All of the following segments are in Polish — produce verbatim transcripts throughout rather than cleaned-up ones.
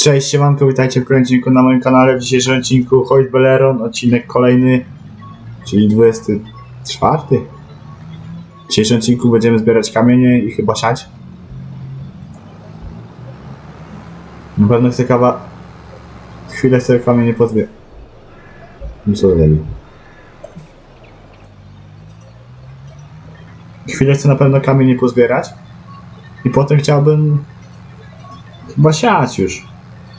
Cześć, siemanko, witajcie w kolejnym odcinku na moim kanale. W dzisiejszym odcinku Hoyt Belleron, odcinek kolejny, czyli dwudziesty czwarty. W dzisiejszym odcinku będziemy zbierać kamienie i chyba siać. Na pewno chcę kawa... Chwilę chcę kamienie pozbierać. No co zrobił? Chwilę chcę na pewno kamienie pozbierać. I potem chciałbym... chyba siać już.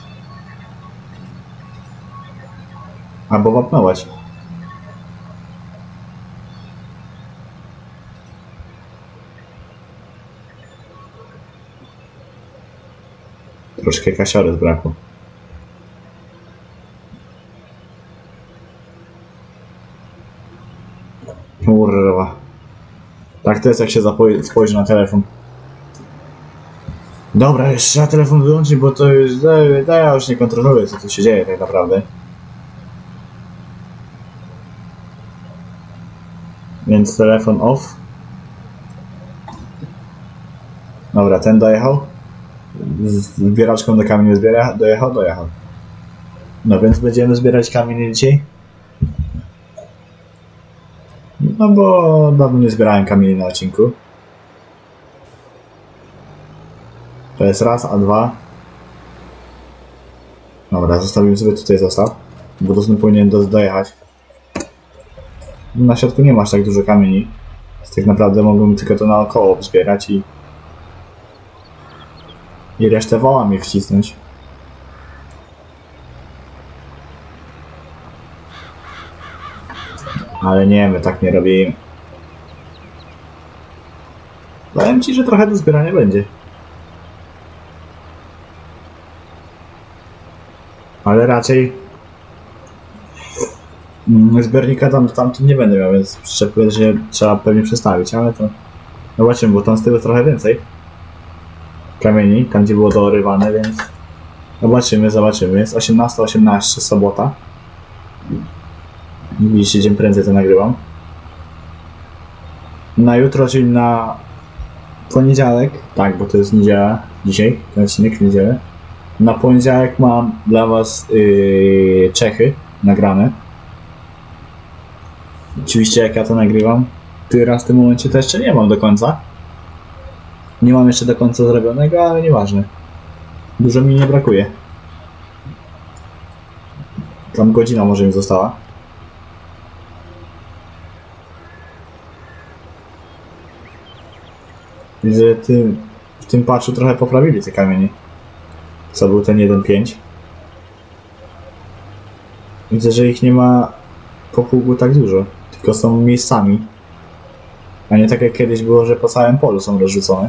Albo wapnąłeś. Troszkę kasiory zbrakło. Kurwa. Tak to jest, jak się spojrzy na telefon. Dobra, już trzeba telefon wyłączyć, bo to już... ja już nie kontroluję, co tu się dzieje tak naprawdę. Więc telefon off. Dobra, ten dojechał. Z zbieraczką do kamieni zbiera, dojechał, dojechał. No więc będziemy zbierać kamienie dzisiaj. No bo dawno nie zbierałem kamieni na odcinku. To jest raz, a dwa. Dobra, zostawimy sobie tutaj zostaw. Bo to powinien do, dojechać. Na środku nie masz tak dużo kamieni. Tak naprawdę mogłem tylko to naokoło zbierać i... i resztę wołami wcisnąć. Ale nie, my tak nie robimy. Powiem ci, że trochę do zbierania będzie. Ale raczej... zbiornika tam, tam nie będę miał, więc przyczepię, że trzeba pewnie przestawić, ale to... zobaczymy, bo tam z tego trochę więcej kamieni, tam gdzie było dorywane, więc... zobaczymy, zobaczymy. Jest osiemnasta osiemnaście, sobota. Widzicie, dzień prędzej to nagrywam. Na jutro, czyli na poniedziałek, tak, bo to jest niedziela, dzisiaj, ten odcinek w niedzielę. Na poniedziałek mam dla was yy, Czechy nagrane. Oczywiście jak ja to nagrywam, teraz w tym momencie to jeszcze nie mam do końca. Nie mam jeszcze do końca zrobionego, ale nieważne. Dużo mi nie brakuje. Tam godzina może mi została. Widzę, tym, w tym patchu trochę poprawili te kamienie. Co był ten jeden pięć. Widzę, że ich nie ma po pługu tak dużo. Tylko są miejscami. A nie tak jak kiedyś było, że po całym polu są rozrzucone.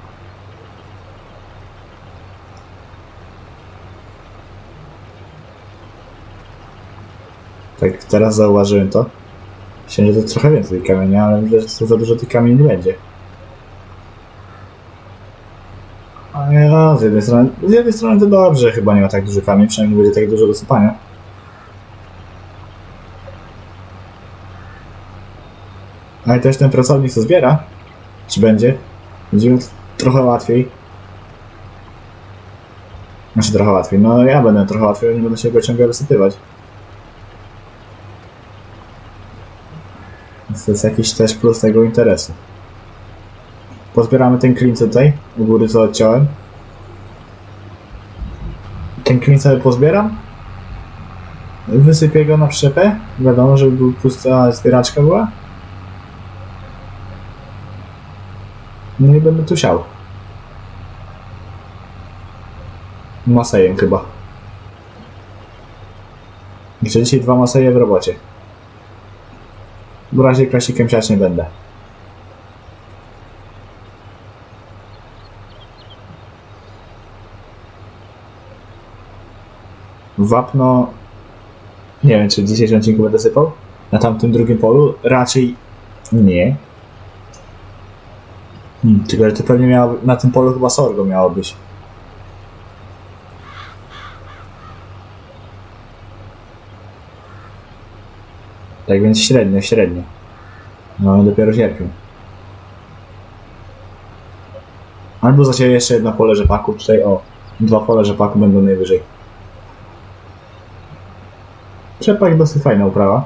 Tak teraz zauważyłem to. Myślałem, że to trochę więcej kamieni, ale myślę, że to za dużo tych kamieni nie będzie. Ale no, z jednej strony, z jednej strony to dobrze, chyba nie ma tak dużo kamieni, przynajmniej nie będzie tak dużo do sypania. Ale też ten pracownik, co zbiera, czy będzie, będzie trochę łatwiej. Znaczy trochę łatwiej, no ja będę trochę łatwiej, nie będę się go ciągle wysypywać. Więc to jest jakiś też plus tego interesu. Pozbieramy ten klin tutaj, u góry co odciąłem. Ten klin sobie pozbieram. Wysypię go na przyczepę. Wiadomo, żeby był pusta zbieraczka była. No i będę tu siał. Masejem chyba. Jeszcze dzisiaj dwa maseje w robocie. W razie klasikiem siać nie będę. Wapno... nie wiem, czy w dzisiejszym odcinku będę sypał. Na tamtym drugim polu raczej nie. Hmm, tylko że to pewnie miało... na tym polu chyba sorgo miało być. Tak więc średnio, średnio. Mamy dopiero sierpień. Albo zasieję jeszcze jedno pole rzepaku tutaj, o. Dwa pole rzepaku będą najwyżej. Rzepak dosyć fajna uprawa.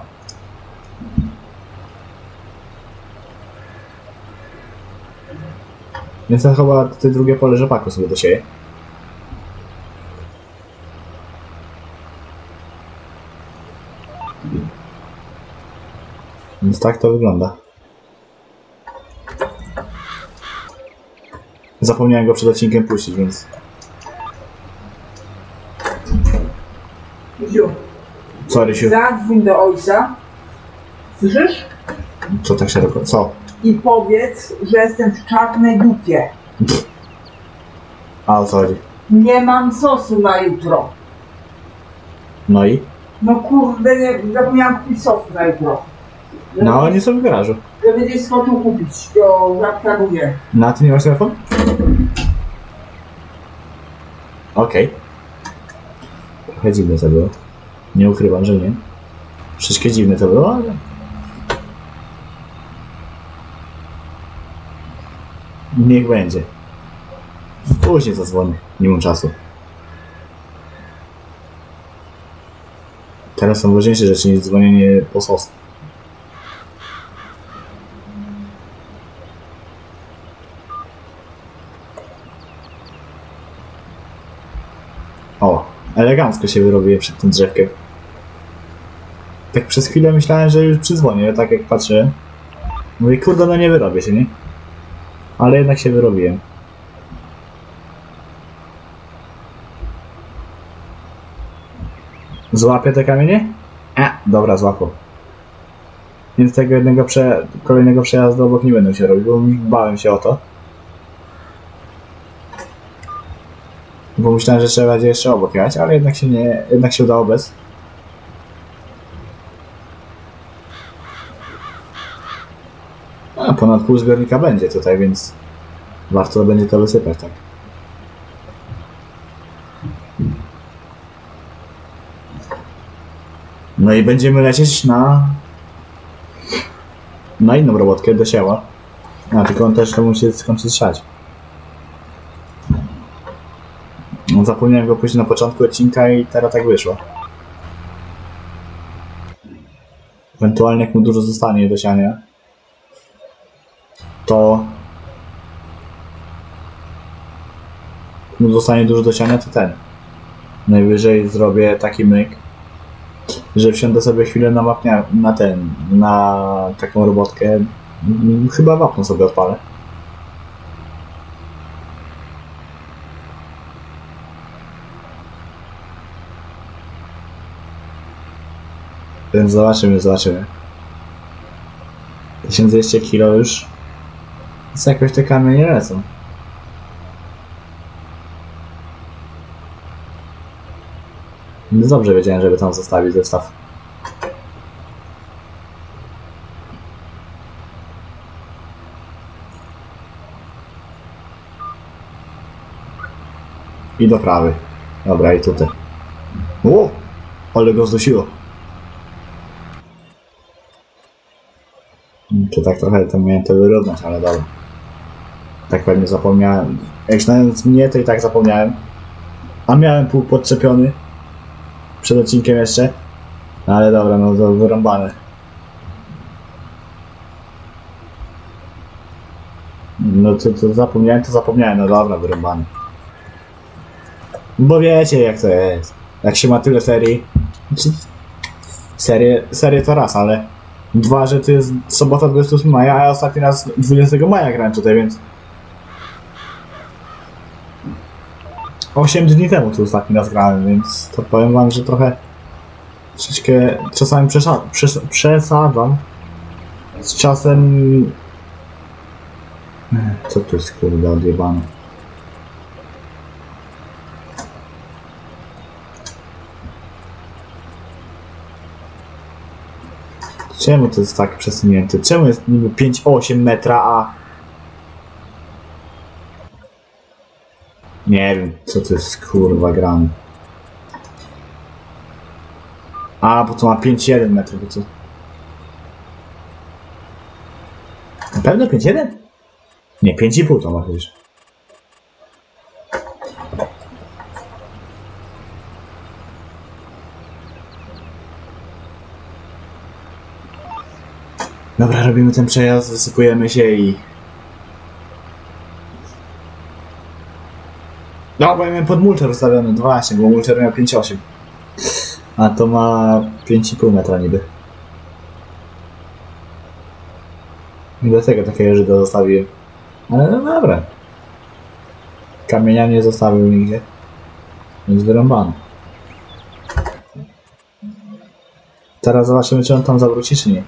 Więc ja chyba te drugie pole rzepaku sobie dosieję. Więc tak to wygląda. Zapomniałem go przed odcinkiem puścić, więc... Rysiu. Co, Rysiu? Zadzwoń do ojca. Słyszysz? Co tak szeroko? Co? I powiedz, że jestem w czarnej dupie. A o co chodzi? Nie mam sosu na jutro. No i? No kurde, nie, zapomniałam kupić sosu na jutro. No, oni są w garażu. Ja będziesz skoczył kupić, to zaplanuję. Na ty nie masz telefon? Okej. Okay. Trochę dziwne to było. Nie ukrywam, że nie. Troszeczkę dziwne to było, ale... Niech będzie. Później zadzwonię. Nie mam czasu. Teraz są ważniejsze rzeczy niż dzwonienie po sos. O, elegancko się wyrobiłem przed tym drzewkiem. Tak przez chwilę myślałem, że już przydzwonię, tak jak patrzę. Mówię, kurde, no nie wyrobię się, nie? Ale jednak się wyrobiłem. Złapię te kamienie? A, dobra, złapał. Więc tego jednego prze... kolejnego przejazdu obok nie będę się robił, bo bałem się o to. Bo myślałem, że trzeba będzie jeszcze obok jechać, ale jednak się nie... jednak się udało bez. A, ponad pół zbiornika będzie tutaj, więc warto będzie to wysypać, tak. No i będziemy lecieć na... na inną robotkę do siała. A, tylko on też to musi skończyć siać. No, zapomniałem go pójść na początku odcinka i teraz tak wyszło. Ewentualnie jak mu dużo zostanie do siania, to... jak mu zostanie dużo do siania, to ten. Najwyżej zrobię taki myk, że wsiądę sobie chwilę na wapnia, na ten, na taką robotkę. Chyba wapno sobie odpalę. Więc zobaczymy, zobaczymy. tysiąc dwieście kilo już. Więc jakoś te kamienie lecą. No dobrze wiedziałem, żeby tam zostawić zestaw. I do prawy. Dobra, i tutaj. O! Ale go zdusiło. Czy tak trochę to miałem to wyrównać, ale dobra. Tak pewnie zapomniałem. Jak znając mnie, to i tak zapomniałem. A miałem pół podczepiony. Przed odcinkiem jeszcze. No ale dobra, no to wyrąbane. No to, to zapomniałem, to zapomniałem. No dobra, wyrąbane. Bo wiecie jak to jest. Jak się ma tyle serii. Serię, serię to raz, ale... Dwa, że to jest sobota dwudziestego ósmego maja, a ja ostatni raz dwudziestego maja grałem tutaj, więc... osiem dni temu tu ostatni raz grałem, więc to powiem wam, że trochę... Troszeczkę czasami przesa przes przesadzam. Z czasem... Co tu jest kurde odjebane? Czemu to jest tak przesunięte? Czemu jest niby pięć osiem metra, a... Nie wiem, co to jest kurwa grane. A, bo to ma pięć jeden metrów, bo co? Na pewno pięć jeden? Nie, pięć i pół to ma już. Dobra, robimy ten przejazd, wysypujemy się i... No, bo ja miałem pod mulcher ustawiony dwanaście, bo mulcher miał pięć osiem. A to ma pięć i pół metra niby. I dlatego takiego Żyda zostawiłem. Ale no dobra. Kamienia nie zostawił nigdzie. Więc wyrąbany. Teraz zobaczymy, czy on tam zawróci, czy nie.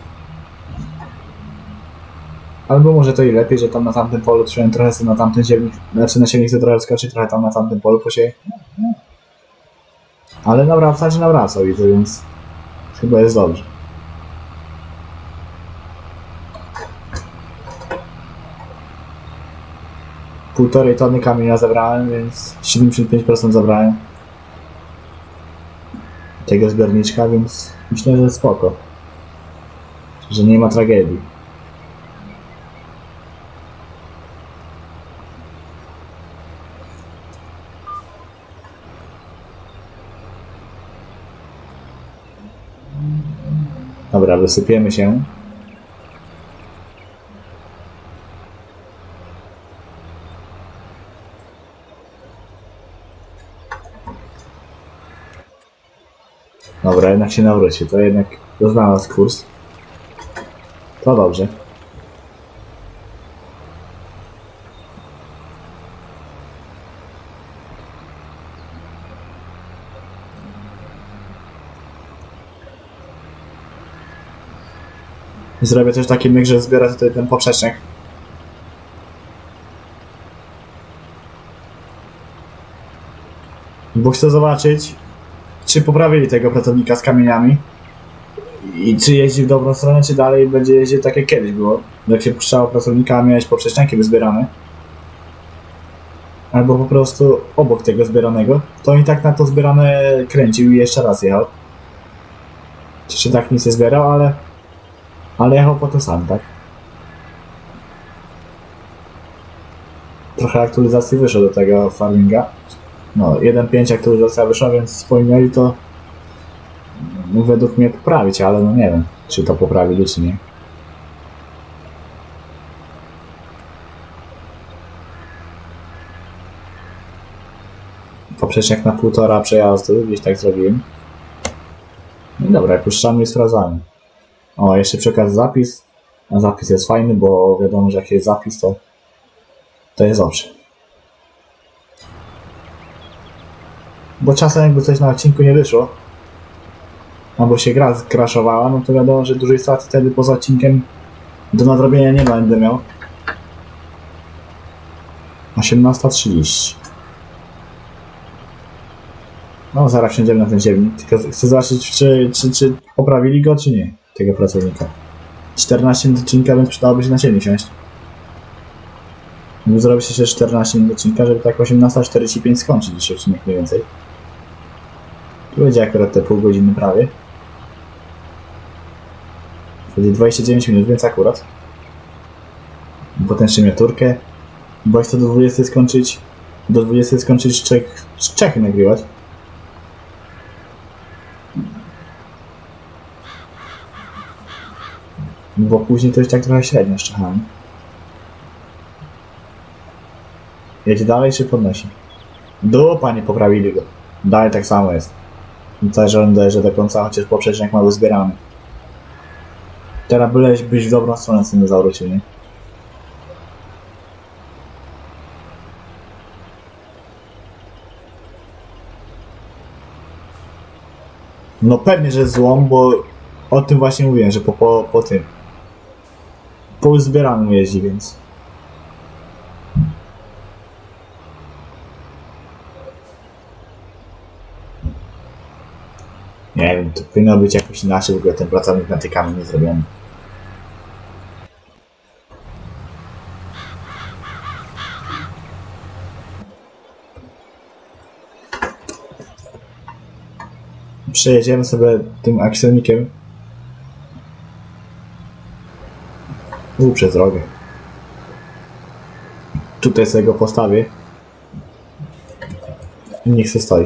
Albo może to i lepiej, że tam na tamtym polu trzeba trochę sobie na tamtym zielnik, znaczy na zielnik trochę skoczyć, trochę tam na tamtym polu posieje. Ale nawracać nawracał, widzę, więc chyba jest dobrze. Półtorej tony kamienia zebrałem, więc siedemdziesiąt pięć procent zebrałem tego zbiorniczka, więc myślę, że spoko. Że nie ma tragedii. Dobra, wysypiemy się. Dobra, jednak się nawróci, to jednak znalazł kurs. To dobrze. Zrobię też taki myk, że zbiorę tutaj ten poprzecznik. Bo chcę zobaczyć, czy poprawili tego pracownika z kamieniami i czy jeździ w dobrą stronę, czy dalej będzie jeździł tak jak kiedyś było. Jak się puszczało pracownika, a miałeś poprzeczniaki wyzbierane. Albo po prostu obok tego zbieranego, to i tak na to zbierane kręcił i jeszcze raz jechał. Czy tak nic nie zbierał, ale... Ale jechał po to sam, tak? Trochę aktualizacji wyszło do tego farminga. No, jeden pięć aktualizacja wyszła, więc powinni to no, według mnie poprawić, ale no nie wiem, czy to poprawili, czy nie. Poprzecznik na półtora przejazdu, gdzieś tak zrobiłem. No dobra, puszczamy i sprawdzamy. O, jeszcze przy okazji zapis. A zapis jest fajny, bo wiadomo, że jak jest zapis, to to jest dobrze. Bo czasem jakby coś na odcinku nie wyszło, albo się gra skraszowała, no to wiadomo, że dużej straty wtedy poza odcinkiem do nadrobienia nie będę miał. osiemnasta trzydzieści. No, zaraz wsiądziemy na ten ziemnik, tylko chcę zobaczyć, czy, czy, czy poprawili go, czy nie, tego pracownika. czternaście minut odcinka, więc przydałoby się na ziemi wsiąść. Mógł zrobić jeszcze czternaście minut odcinka, żeby tak osiemnasta czterdzieści pięć skończyć dzisiaj odcinek mniej więcej. Tu będzie akurat te pół godziny prawie. Będzie dwadzieścia dziewięć minut, więc akurat. Potem jeszcze miniaturkę. Bo chcę do dwudziestej skończyć. Do dwudziestej skończyć Czech, Czechy nagrywać. Bo później to już tak trochę średnio z Czechami. Jedzie dalej czy podnosi? Dupa, nie poprawili go. Dalej tak samo jest. Cały rząd dojeżdża do końca, chociaż poprzecznik mały zbierany. Teraz byleś byś w dobrą stronę sobie zawrócił, nie? No pewnie, że złom, bo o tym właśnie mówiłem, że po, po, po tym. Po zbieranym jeździ, więc... Nie wiem, to powinno być jakoś inaczej, w ogóle ten pracownik na tej kamieni nie zrobiony. Przejedziemy sobie tym akselnikiem. U, przez drogę. Tutaj sobie go postawię. I niech się stoi.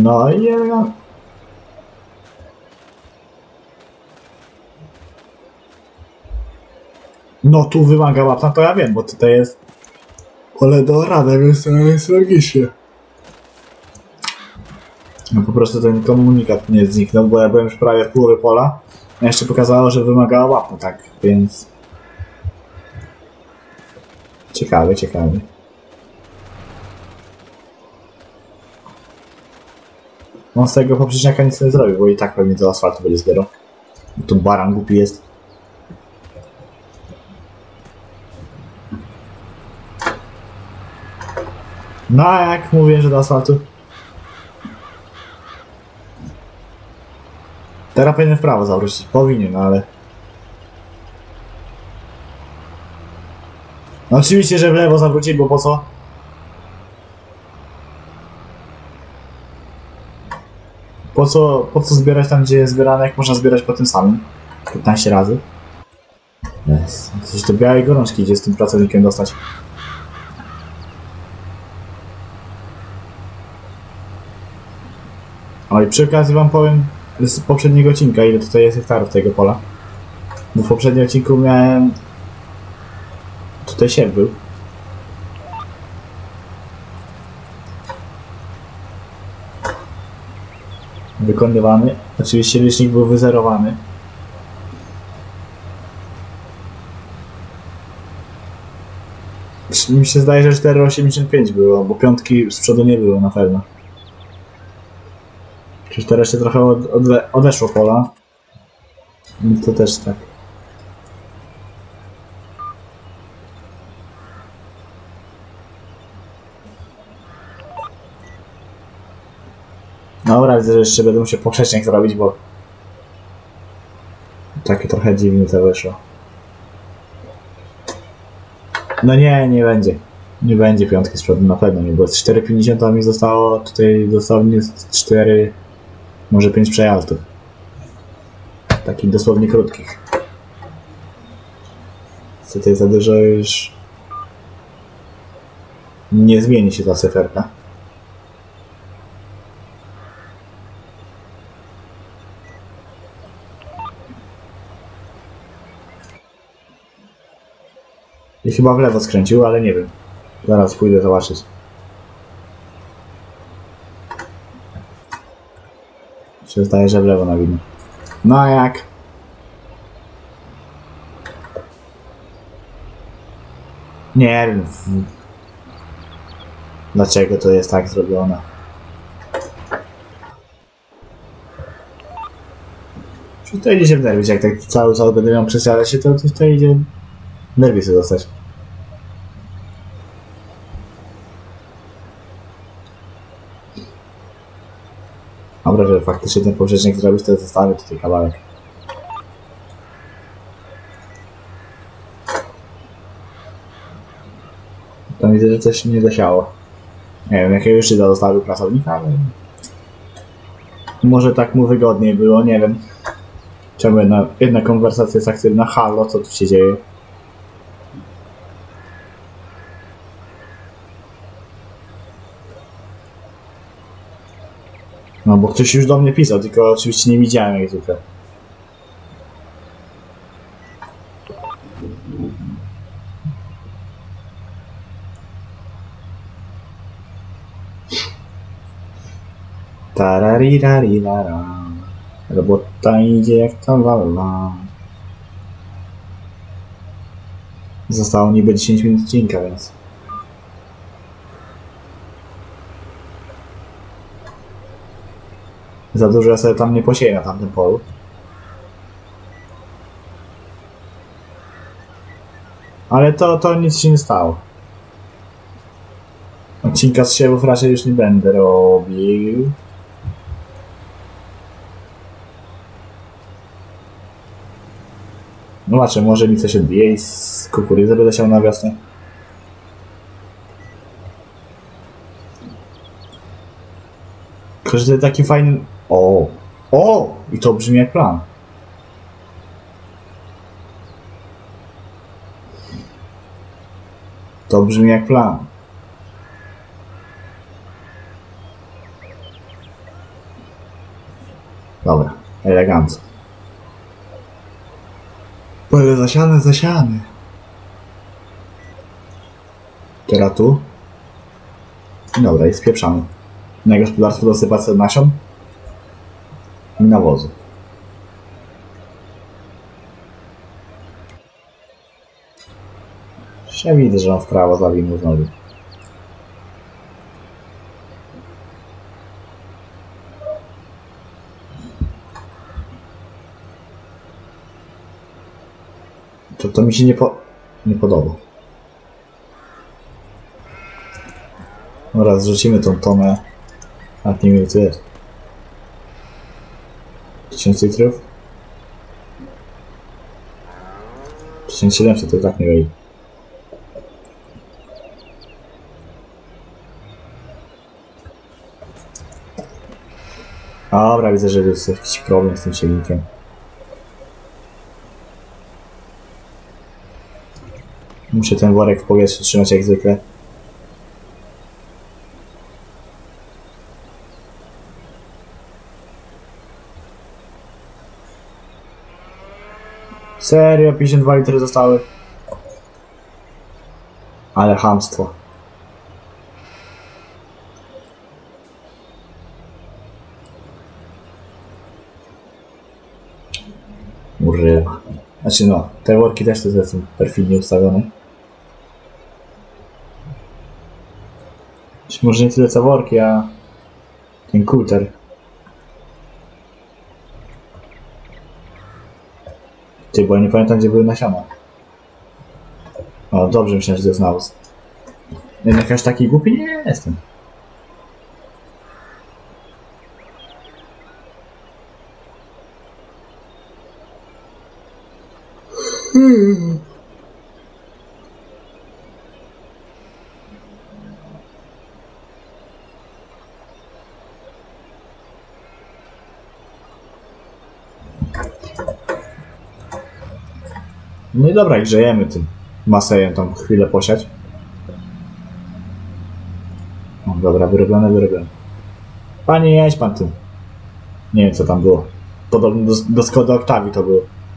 No i elegancko. No tu wymaga łapna, to ja wiem, bo tutaj jest pole do rady, więc to jest logicznie. No po prostu ten komunikat nie zniknął, bo ja byłem już prawie w połowie pola. A jeszcze pokazało, że wymagała łapna, tak, więc... Ciekawy, ciekawy. On z tego poprzeczniaka nic nie zrobił, bo i tak pewnie do asfaltu będzie zbierał. Tu baran głupi jest. No a jak mówię, że do asfaltu? Teraz powinien w prawo zawrócić. Powinien, ale... No oczywiście, że w lewo zawrócić, bo po co? Po co, po co zbierać tam, gdzie jest zbierane, jak można zbierać po tym samym? piętnaście razy. Jest. Coś do białej gorączki, gdzie z tym pracownikiem dostać. O i przy okazji wam powiem z poprzedniego odcinka, ile tutaj jest hektarów tego pola. Bo w poprzednim odcinku miałem... Tutaj siew był. Wykonywany. Oczywiście licznik był wyzerowany. Mi się zdaje, że cztery osiemdziesiąt pięć było, bo piątki z przodu nie było na pewno. Przecież teraz się trochę od, ode, odeszło pola. To też tak. Dobra, widzę, że jeszcze będę musiał poprzecznik zrobić, bo... Takie trochę dziwnie to wyszło. No nie, nie będzie. Nie będzie piątki z przodu, na pewno nie, bo cztery pięćdziesiąt, a mi zostało tutaj dosłownie cztery, może pięć przejazdów. Takich dosłownie krótkich. Tutaj za dużo już... Nie zmieni się ta cyferka. I chyba w lewo skręcił, ale nie wiem. Zaraz pójdę zobaczyć. Się zdaje, że w lewo nawinę. No a jak? Nie wiem. Dlaczego to jest tak zrobione? Tutaj idzie się wnerwić, jak tak cały czas będę miał przesiadać się, to tutaj idzie nerwy sobie dostać. Dobra, że faktycznie ten poprzecznik zrobić, to zostawię tutaj kawałek. Tam widzę, że coś się nie zasiało. Nie wiem, jakiego już szczyta zostawił pracownika, ale... Może tak mu wygodniej było, nie wiem. Czemu jedna, jedna konwersacja jest aktywna? Halo, co tu się dzieje? No bo ktoś już do mnie pisał, tylko oczywiście nie widziałem jak zwykle. Tararirarirara. Robota idzie jak ta walla. Zostało niby dziesięć minut odcinka, więc... Za dużo ja sobie tam nie posieję na tamtym polu. Ale to, to nic się nie stało. Odcinka z siewów raczej już nie będę robił. No zobaczę, może mi coś odbije i z kukurydzy będę siał na wiosnę. Tylko, że to taki fajny... O! O! I to brzmi jak plan. To brzmi jak plan. Elegancko. Pole zasiane, zasiane. Teraz tu. Dobra, i spieprzamy. Na gospodarstwo dosypać sobie nasion i nawozu. Ja widzę, że on w prawo zawinął znowu. To, to mi się nie, po, nie podoba. Dobra, zrzucimy tą tonę. A nie wiem co jest. tysiąc litrów? tysiąc siedemset to i tak nie wejdzie. Dobra, widzę, że jest jakiś problem z tym silnikiem. Muszę ten worek w powietrzu trzymać jak zwykle. Serio? pięćdziesiąt dwa litry zostały? Ale chamstwo. Urywa. Znaczy no, te worki też to są perfidnie ustawione. Może nie tyle co worki, a ten kulter. Ty, bo ja nie pamiętam gdzie były nasiona. O, dobrze, myślałem, że to jest nawóz. Jednak aż taki głupi nie jestem. Hmm. No i dobra, grzejemy tym masejem tam chwilę posiać. O, dobra, wyrobione, wyrobione. Panie, jedź pan tym. Nie wiem co tam było. Podobno do, do Skody Octavii to było.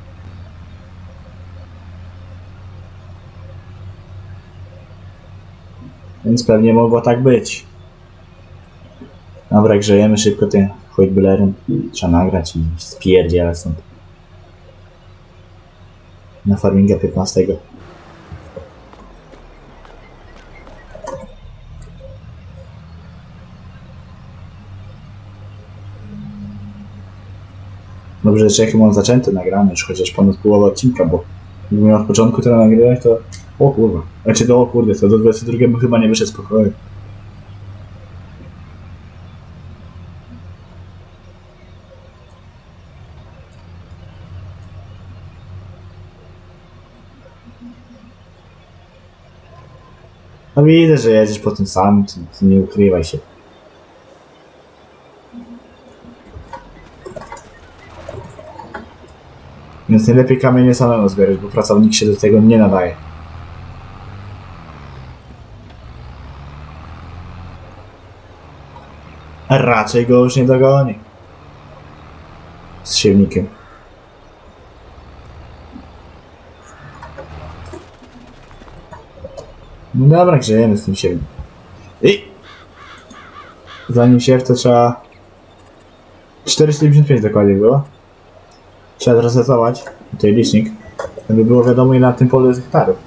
Więc pewnie mogło tak być. Dobra, grzejemy szybko tym Hoytbullerem. Trzeba nagrać i spierdzielać stąd. Na farminga piętnastego. Dobrze, że chyba mam zaczęty nagrany, już chociaż ponad połowę odcinka, bo gdybym miał od początku to nagrywać, to... O kurwa. Znaczy to o kurde, to do dwudziestego drugiego chyba nie wyszedł spokoju. No widzę, że jedziesz po tym samym, to, to nie ukrywaj się. Więc najlepiej kamienie samemu zbierać, bo pracownik się do tego nie nadaje. A raczej go już nie dogoni. Z silnikiem. No dobra, grzejemy z tym silnikiem. I zanim się to trzeba... czterysta dziewięćdziesiąt pięć dokładnie było. Trzeba zresetować tutaj licznik, żeby było wiadomo ile na tym polu jest hektarów.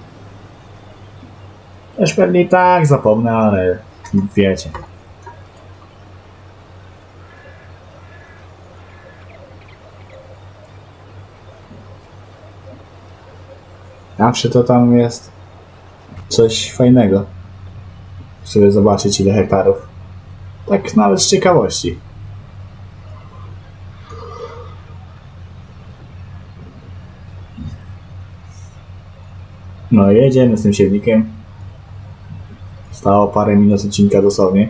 Też pewnie i tak zapomnę, ale wiecie. Zawsze to tam jest coś fajnego. Chcę zobaczyć ile hektarów. Tak nawet z ciekawości. No jedziemy z tym siewnikiem. Stało parę minut odcinka dosłownie.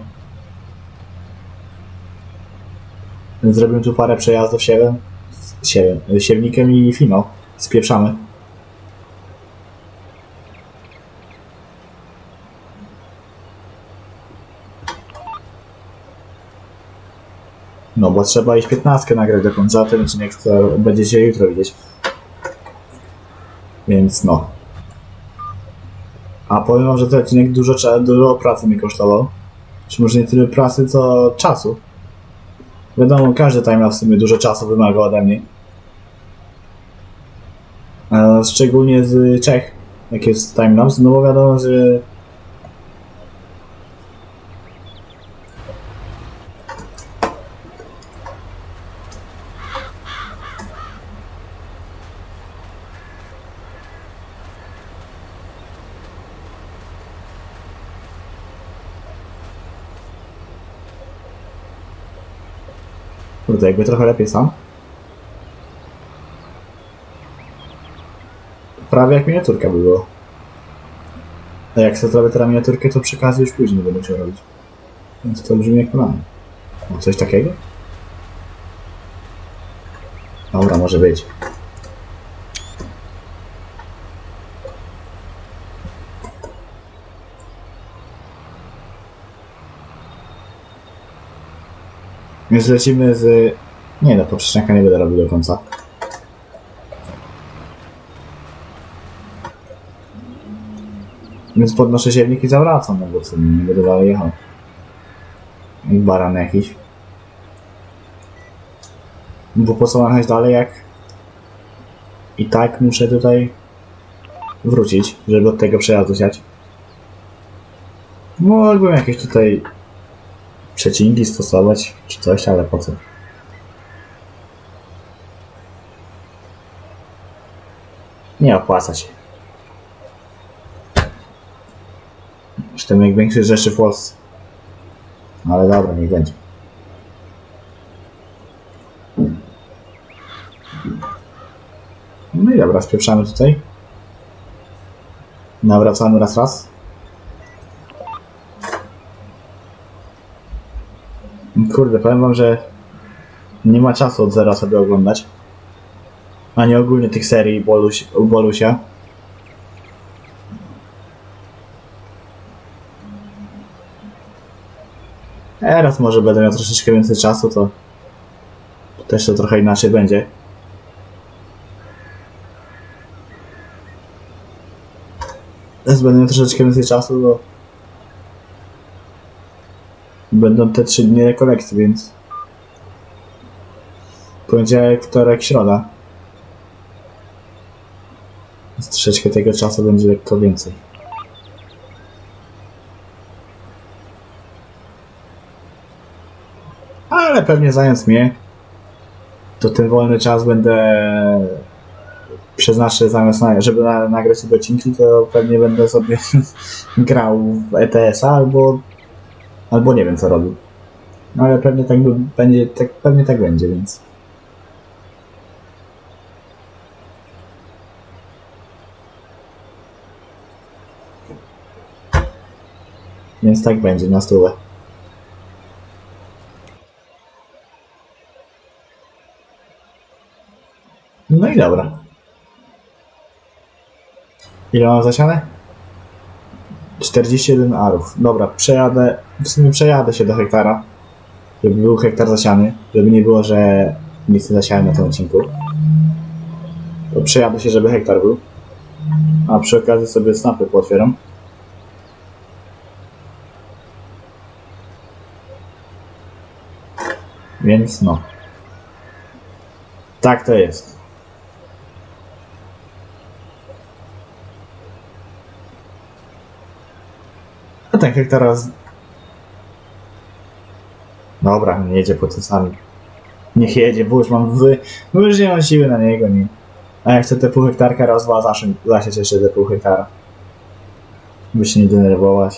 Zrobimy tu parę przejazdów siewem, siewem, siewnikiem i finą. Spieprzamy. No bo trzeba iść piętnastkę nagrać do końca, ten odcinek będziecie jutro widzieć. Więc no. A powiem wam, że ten odcinek dużo, dużo pracy mi kosztował. Czy może nie tyle pracy, co czasu. Wiadomo, każdy timelapse w sumie dużo czasu wymaga ode mnie. A szczególnie z Czech, jak jest timelapse, no bo wiadomo, że kurde, jakby trochę lepiej sam. Prawie jak miniaturka by było. A jak sobie zrobię teraz miniaturkę, to przy okazji już później będę musiał robić. Więc to brzmi jak plany. O, coś takiego? Dobra, może być. Więc lecimy z... Nie no, poprzeczniaka nie będę robił do końca. Więc podnoszę siewnik i zawracam, no bo co, nie będę dalej jechał. I baran jakiś. Bo po co mam jechać dalej, jak... I tak muszę tutaj... wrócić, żeby od tego przejazdu siać. Mógłbym jakieś tutaj... przecinki stosować, czy coś, ale po co? Nie opłaca się. Jestem największy z Rzeszy w Polsce. Ale dobra, niech będzie. No i dobra, spieprzamy tutaj. Nawracamy raz raz. Kurde, powiem wam, że nie ma czasu od zera sobie oglądać. Ani ogólnie tych serii Boluś, Bolusia. Teraz może będę miał troszeczkę więcej czasu, to też to trochę inaczej będzie. Teraz będę miał troszeczkę więcej czasu, bo będą te trzy dni rekolekcji, więc poniedziałek, wtorek, środa. Więc troszeczkę tego czasu będzie lekko więcej. Ale pewnie zając mnie, to ten wolny czas będę przeznaczę zamiast, na, żeby na, nagrać sobie odcinki, to pewnie będę sobie grał w E T S-a albo albo nie wiem co robił. Ale pewnie tak będzie, tak, pewnie tak będzie, więc więc tak będzie na stówę. No i dobra. Ile mam zasiane? czterdzieści jeden arów. Dobra, przejadę, w sumie przejadę się do hektara, żeby był hektar zasiany, żeby nie było, że nic nie zasiałem na tym odcinku. To przejadę się, żeby hektar był. A przy okazji sobie snapy pootwieram. Więc no. Tak to jest. A ten hektar raz... Dobra, nie jedzie po tym samym. Niech jedzie, bo już mam wy... Bo już nie mam siły na niego, nie. A jak chcę te pół hektarka raz, dwa, zasiać jeszcze te pół hektara. By się nie denerwować.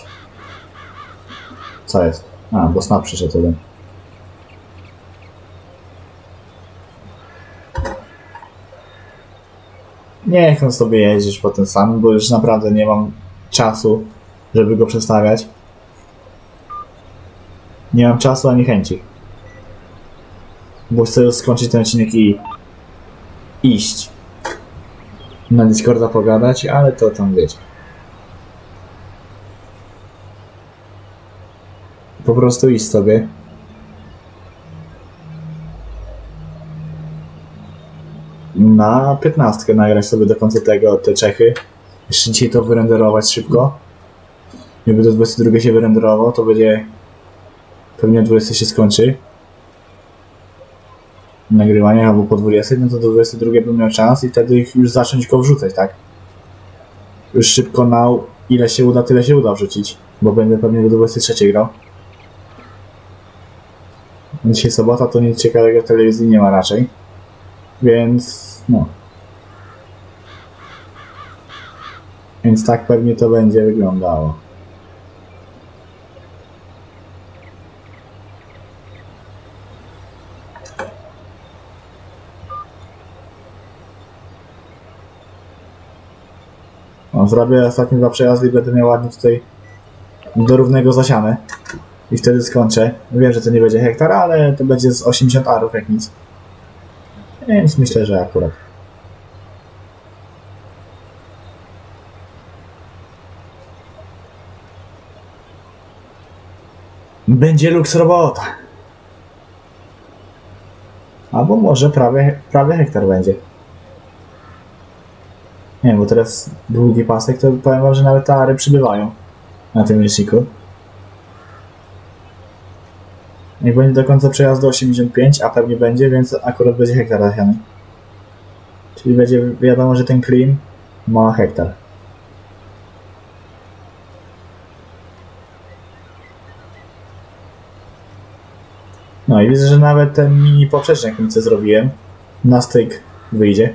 Co jest? A, bo snap przyszedł jeden. Nie chcę sobie jeździć po tym samym, bo już naprawdę nie mam czasu, żeby go przestawiać. Nie mam czasu ani chęci. Bo chcę już skończyć ten odcinek i iść na Discorda pogadać, ale to tam wiecie. Po prostu iść sobie. na piętnastkę nagrać sobie do końca tego te Czechy. Jeszcze dzisiaj to wyrenderować szybko. Jakby do dwudziestej drugiej się wyrenderowało, to będzie pewnie o dwudziestej się skończy nagrywanie, albo po dwudziestej, no to do dwudziestej drugiej bym miał czas i wtedy już zacząć go wrzucać, tak? Już szybko na ile się uda, tyle się uda wrzucić, bo będę pewnie do dwudziestej trzeciej grał. Dzisiaj sobota, to nic ciekawego w telewizji nie ma raczej, więc no. Więc tak pewnie to będzie wyglądało. No, zrobię ostatnie dwa przejazdy i będę miał ładnie tutaj do równego zasiane. I wtedy skończę. Wiem, że to nie będzie hektar, ale to będzie z osiemdziesiąt arów jak nic. Więc myślę, że akurat. Będzie luks robota. Albo może prawie, prawie hektar będzie. Nie wiem, bo teraz długi pasek, to powiem wam, że nawet te ary przybywają na tym liczniku. Jak będzie do końca przejazdu osiemdziesiąt pięć, a pewnie będzie, więc akurat będzie hektar zasiany. Czyli będzie wiadomo, że ten clean ma hektar. No i widzę, że nawet ten mini poprzecznik, co zrobiłem, na styk wyjdzie.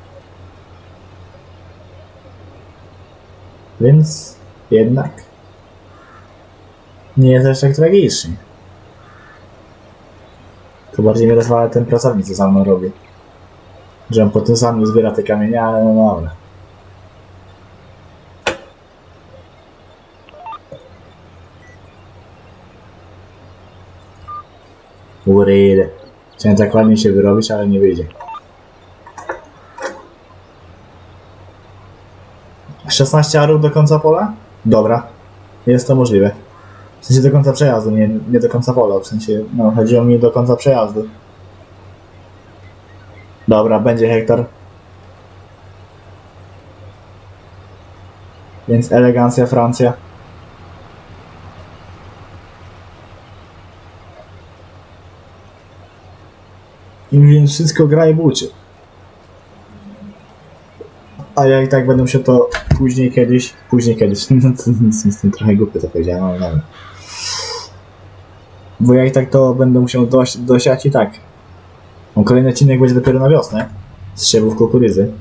Więc jednak nie jest aż tak tragicznie. To bardziej mnie rozwala ten pracownik, co za mną robi. Że on potem sam zbiera te kamienie, ale no dobra. Uryjdę. Chciałem tak ładnie się wyrobić, ale nie wyjdzie. szesnaście arów do końca pola? Dobra. Jest to możliwe. W sensie do końca przejazdu, nie, nie do końca pola. W sensie, no, chodziło mi do końca przejazdu. Dobra, będzie hektar. Więc elegancja Francja. I więc wszystko gra i buczy. A ja i tak będę się to później kiedyś, później kiedyś, no to nic, nic, nic trochę głupio to powiedziałem, ale dobra. Bo ja i tak to będę musiał dość, dosiać i tak. No, kolejny odcinek będzie dopiero na wiosnę, z siewów kukurydzy.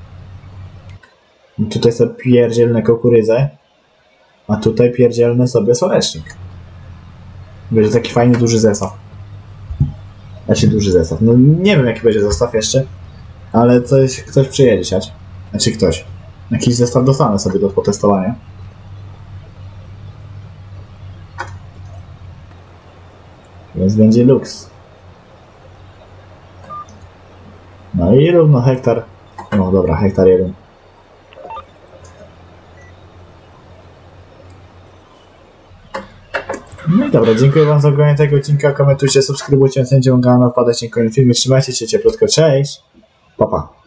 I tutaj sobie pierdzielne kukurydzę, a tutaj pierdzielny sobie słonecznik. Będzie taki fajny, duży zestaw. Znaczy duży zestaw, no nie wiem jaki będzie zestaw jeszcze, ale coś, ktoś przyjedzie siać. Znaczy ktoś. Jakiś zestaw dostanę sobie do potestowania. Więc będzie luks. No i równo hektar. No dobra, hektar jeden. No i dobra, dziękuję wam za oglądanie tego odcinka. Komentujcie, subskrybujcie, oceniajcie kanał, wpadajcie na kolejny film. Trzymajcie się cieplutko, cześć. Pa, pa.